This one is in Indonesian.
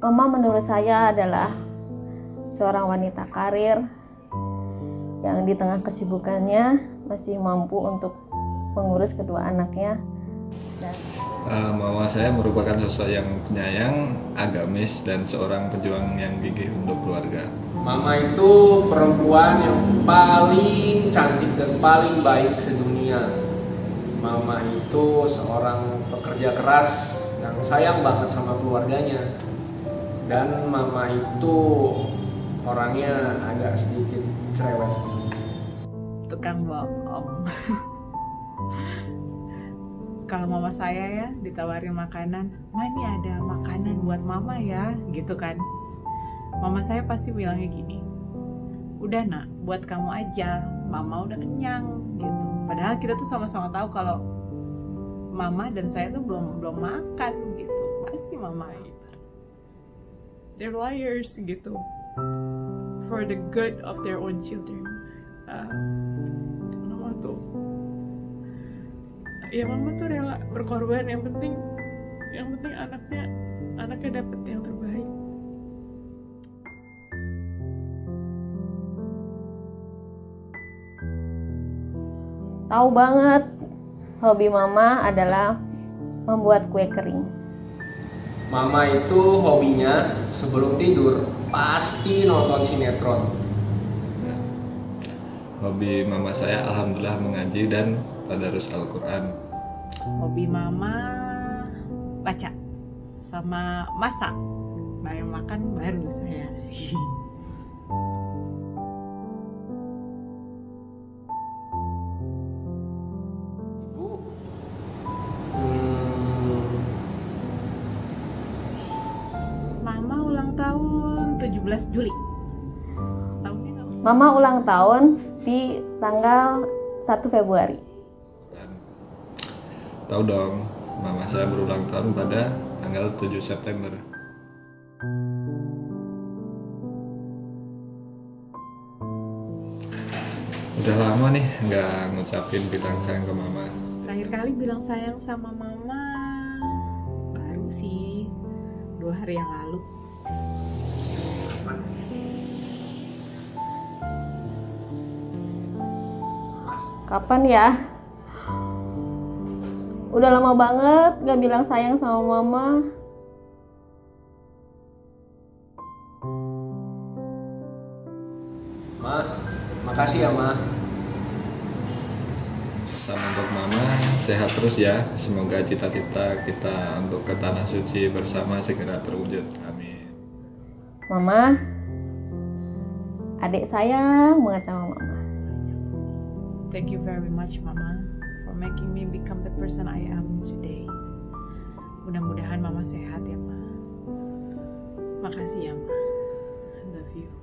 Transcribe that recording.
Mama menurut saya adalah seorang wanita karir yang di tengah kesibukannya masih mampu untuk mengurus kedua anaknya. Mama saya merupakan sosok yang penyayang, agamis, dan seorang pejuang yang gigih untuk keluarga. Mama itu perempuan yang paling cantik dan paling baik sedunia. Mama itu seorang pekerja keras yang sayang banget sama keluarganya. Dan mama itu orangnya agak sedikit cerewet. Tukang bohong. Kalau mama saya ya ditawarin makanan, "Ma, ini ada makanan buat mama ya," gitu kan. Mama saya pasti bilangnya gini, "Udah nak, buat kamu aja, mama udah kenyang," gitu. Padahal kita tuh sama-sama tahu kalau mama dan saya tuh belum makan gitu. Pasti mama gitu. They're liars gitu. For the good of their own children. Mama tuh rela berkorban, yang penting anaknya dapet yang terbaik. Tahu banget hobi mama adalah membuat kue kering. Mama itu hobinya sebelum tidur pasti nonton sinetron. Hobi mama saya alhamdulillah mengaji dan tadarus Al-Quran. Hobi mama baca sama masak. Yang makan baru saya. Ibu, Mama ulang tahun 17 Juli. Tahunnya apa? Mama ulang tahun di tanggal 1 Februari. Dan tahu dong, mama saya berulang tahun pada tanggal 7 September. Udah lama nih nggak ngucapin bilang sayang ke mama. Terakhir kali bilang sayang sama mama baru sih 2 hari yang lalu. Kapan ya? Udah lama banget gak bilang sayang sama mama. Ma, makasih ya Ma. Pesan untuk mama, sehat terus ya. Semoga cita-cita kita untuk ke Tanah Suci bersama segera terwujud. Amin. Mama, adik sayang banget sama mama. Thank you very much, Mama, for making me become the person I am today. Mudah-mudahan Mama sehat ya, Ma. Makasih ya, Ma. I love you.